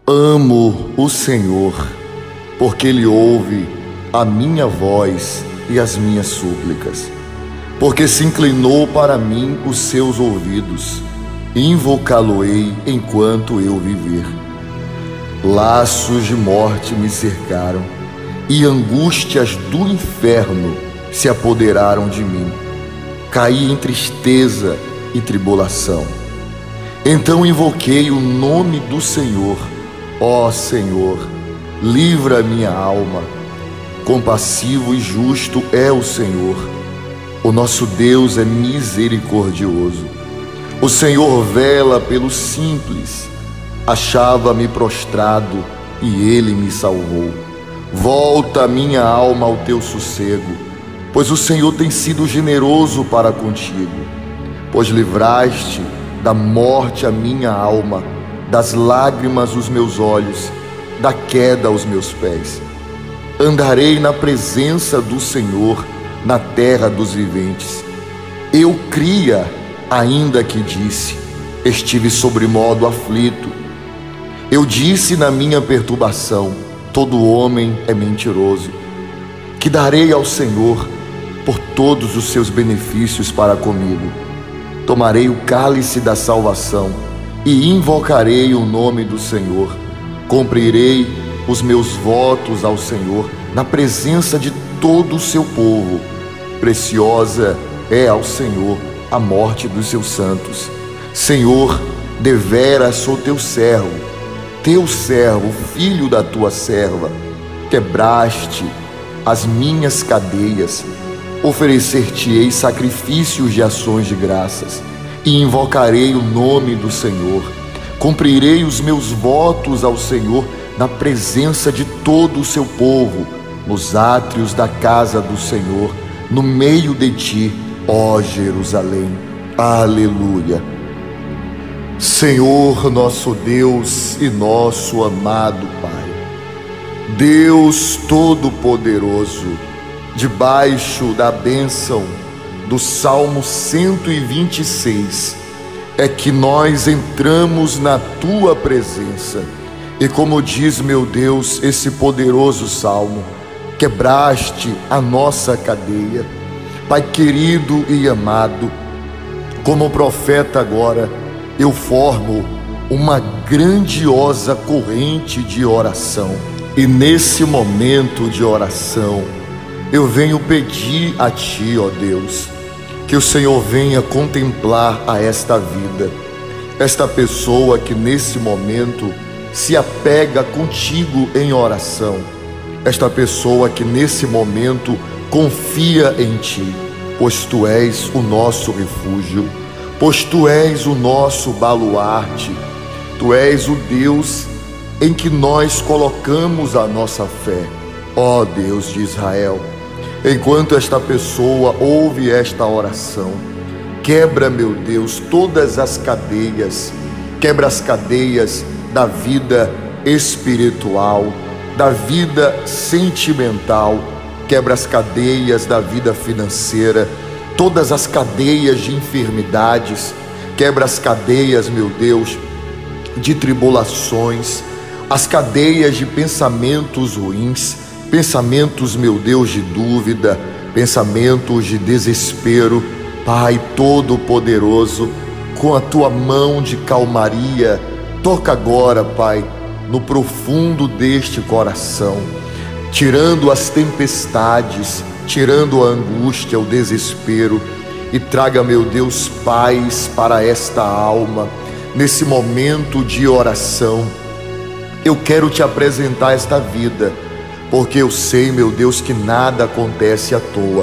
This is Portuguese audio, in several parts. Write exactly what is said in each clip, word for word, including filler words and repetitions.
Amo o Senhor, porque Ele ouve a minha voz e as minhas súplicas, porque se inclinou para mim os seus ouvidos, invocá-lo-ei enquanto eu viver. Laços de morte me cercaram, e angústias do inferno se apoderaram de mim. Caí em tristeza e tribulação. Então invoquei o nome do Senhor. Ó Senhor, livra minha alma. Compassivo e justo é o Senhor. O nosso Deus é misericordioso. O Senhor vela pelo simples. Achava-me prostrado e Ele me salvou. Volta minha alma ao teu sossego, pois o Senhor tem sido generoso para contigo. Pois livraste da morte a minha alma, das lágrimas os meus olhos, da queda os meus pés. Andarei na presença do Senhor, na terra dos viventes. Eu cria, ainda que disse, estive sobremodo aflito. Eu disse na minha perturbação, todo homem é mentiroso. Que darei ao Senhor por todos os seus benefícios para comigo? Tomarei o cálice da salvação e invocarei o nome do Senhor. Cumprirei os meus votos ao Senhor na presença de todo o seu povo. Preciosa é ao Senhor a morte dos seus santos. Senhor, deveras sou teu servo, teu servo, filho da tua serva. Quebraste as minhas cadeias. Oferecer-te-ei sacrifícios de ações de graças e invocarei o nome do Senhor. Cumprirei os meus votos ao Senhor na presença de todo o seu povo, nos átrios da casa do Senhor, no meio de ti, ó Jerusalém. Aleluia. Senhor, nosso Deus e nosso amado Pai, Deus Todo-Poderoso, debaixo da bênção do Salmo cento e vinte e seis, é que nós entramos na tua presença. E como diz, meu Deus, esse poderoso salmo, quebraste a nossa cadeia. Pai querido e amado, como profeta agora, eu formo uma grandiosa corrente de oração. E nesse momento de oração, eu venho pedir a Ti, ó Deus, que o Senhor venha contemplar a esta vida, esta pessoa que nesse momento se apega contigo em oração, esta pessoa que nesse momento confia em Ti, pois Tu és o nosso refúgio, pois Tu és o nosso baluarte, Tu és o Deus em que nós colocamos a nossa fé, ó Deus de Israel. Enquanto esta pessoa ouve esta oração, quebra, meu Deus, todas as cadeias, quebra as cadeias da vida espiritual, da vida sentimental, quebra as cadeias da vida financeira, todas as cadeias de enfermidades, quebra as cadeias, meu Deus, de tribulações, as cadeias de pensamentos ruins, pensamentos, meu Deus, de dúvida, pensamentos de desespero. Pai Todo-Poderoso, com a tua mão de calmaria, toca agora, Pai, no profundo deste coração, tirando as tempestades, tirando a angústia, o desespero, e traga, meu Deus, paz para esta alma. Nesse momento de oração, eu quero te apresentar esta vida, porque eu sei, meu Deus, que nada acontece à toa.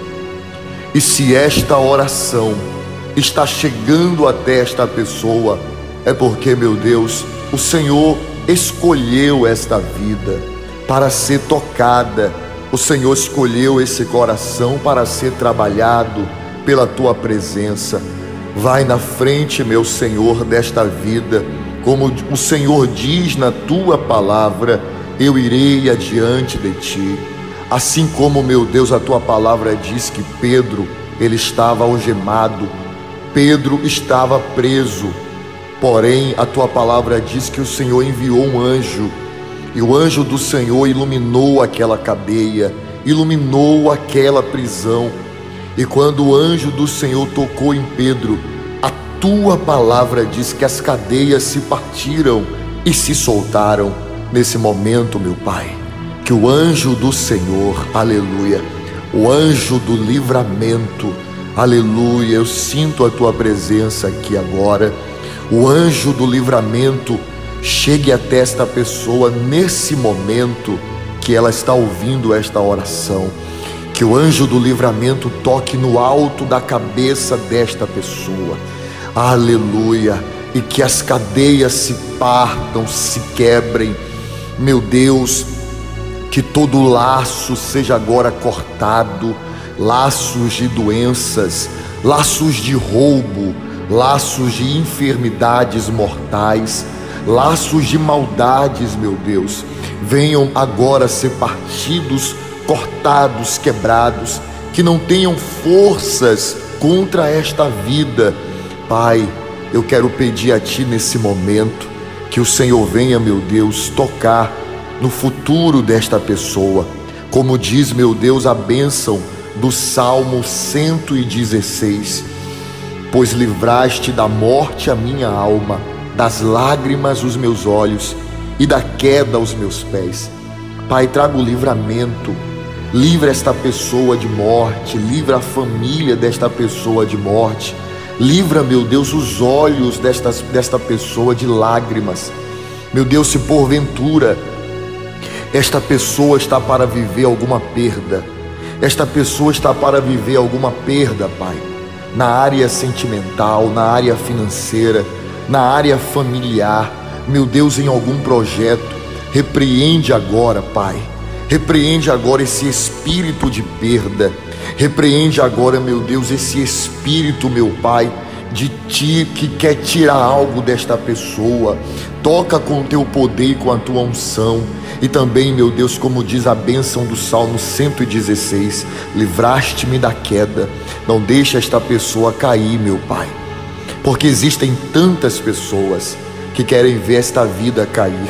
E se esta oração está chegando até esta pessoa, é porque, meu Deus, o Senhor escolheu esta vida para ser tocada. O Senhor escolheu esse coração para ser trabalhado pela tua presença. Vai na frente, meu Senhor, desta vida, como o Senhor diz na tua palavra, eu irei adiante de ti. Assim como, meu Deus, a tua palavra diz que Pedro, ele estava algemado, Pedro estava preso, Porém, a tua palavra diz que o Senhor enviou um anjo, e o anjo do Senhor iluminou aquela cadeia, iluminou aquela prisão. E quando o anjo do Senhor tocou em Pedro, a tua palavra diz que as cadeias se partiram e se soltaram. Nesse momento, meu Pai, que o anjo do Senhor, aleluia, o anjo do livramento, aleluia, eu sinto a tua presença aqui agora. O anjo do livramento chegue até esta pessoa nesse momento que ela está ouvindo esta oração. Que o anjo do livramento toque no alto da cabeça desta pessoa, aleluia, e que as cadeias se partam, se quebrem. Meu Deus, que todo laço seja agora cortado, laços de doenças, laços de roubo, laços de enfermidades mortais, laços de maldades, meu Deus, venham agora ser partidos, cortados, quebrados, que não tenham forças contra esta vida. Pai, eu quero pedir a Ti nesse momento, que o Senhor venha, meu Deus, tocar no futuro desta pessoa, como diz, meu Deus, a bênção do Salmo cento e dezesseis, pois livraste da morte a minha alma, das lágrimas os meus olhos e da queda os meus pés. Pai, traga o livramento, livra esta pessoa de morte, livra a família desta pessoa de morte, livra, meu Deus, os olhos desta, desta pessoa de lágrimas. Meu Deus, se porventura esta pessoa está para viver alguma perda, esta pessoa está para viver alguma perda, Pai, na área sentimental, na área financeira, na área familiar, meu Deus, em algum projeto, repreende agora, Pai, repreende agora esse espírito de perda, repreende agora, meu Deus, esse espírito, meu Pai, de Ti que quer tirar algo desta pessoa. Toca com o Teu poder e com a Tua unção. E também, meu Deus, como diz a bênção do Salmo cento e dezesseis, livraste-me da queda, não deixa esta pessoa cair, meu Pai, porque existem tantas pessoas que querem ver esta vida cair,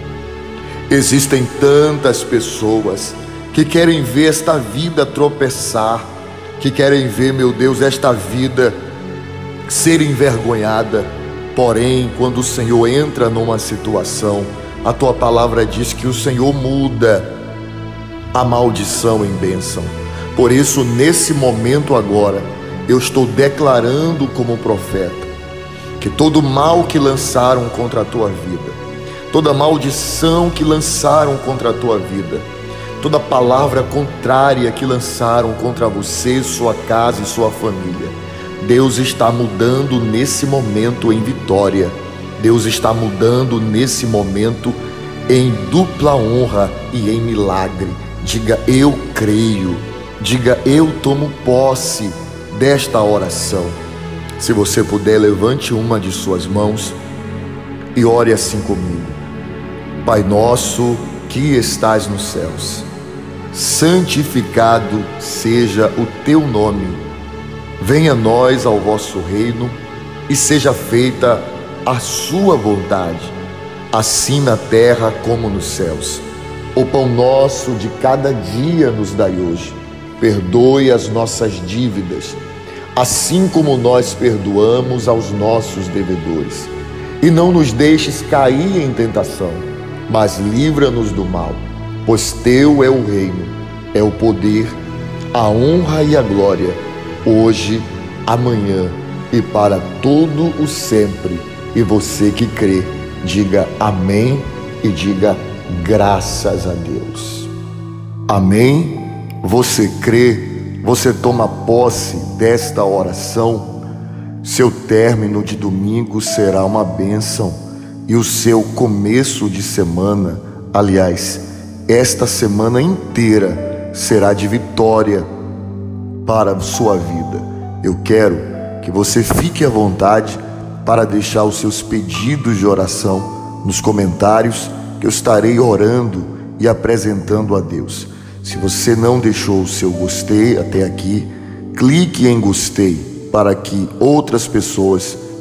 existem tantas pessoas que querem ver esta vida tropeçar, que querem ver, meu Deus, esta vida ser envergonhada. Porém, quando o Senhor entra numa situação, a Tua palavra diz que o Senhor muda a maldição em bênção. Por isso, nesse momento agora, eu estou declarando como profeta que todo mal que lançaram contra a tua vida, toda maldição que lançaram contra a tua vida, toda palavra contrária que lançaram contra você, sua casa e sua família, Deus está mudando nesse momento em vitória. Deus está mudando nesse momento em dupla honra e em milagre. Diga, eu creio. Diga, eu tomo posse desta oração. Se você puder, levante uma de suas mãos e ore assim comigo. Pai nosso que estás nos céus, santificado seja o teu nome. Venha a nós ao vosso reino e seja feita a sua vontade, assim na terra como nos céus. O pão nosso de cada dia nos dai hoje. Perdoe as nossas dívidas, assim como nós perdoamos aos nossos devedores. E não nos deixes cair em tentação, mas livra-nos do mal. Pois teu é o reino, é o poder, a honra e a glória, hoje, amanhã e para todo o sempre. E você que crê, diga amém e diga graças a Deus. Amém? Você crê, você toma posse desta oração, seu término de domingo será uma bênção e o seu começo de semana, aliás, esta semana inteira será de vitória para a sua vida. Eu quero que você fique à vontade para deixar os seus pedidos de oração nos comentários, que eu estarei orando e apresentando a Deus. Se você não deixou o seu gostei até aqui, clique em gostei para que outras pessoas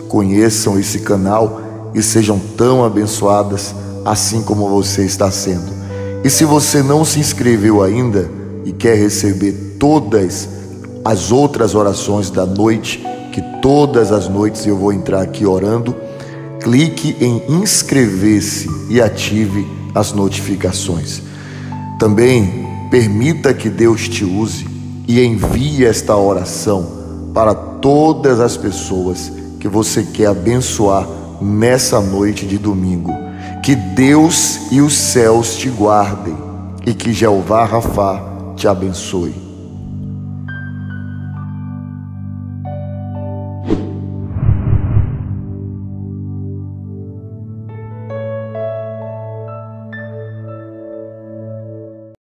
conheçam esse canal e sejam tão abençoadas assim como você está sendo. E se você não se inscreveu ainda e quer receber todas as outras orações da noite, que todas as noites eu vou entrar aqui orando, clique em inscrever-se e ative as notificações. Também permita que Deus te use e envie esta oração para todas as pessoas que você quer abençoar nessa noite de domingo. Que Deus e os céus te guardem e que Jeová Rafá te abençoe.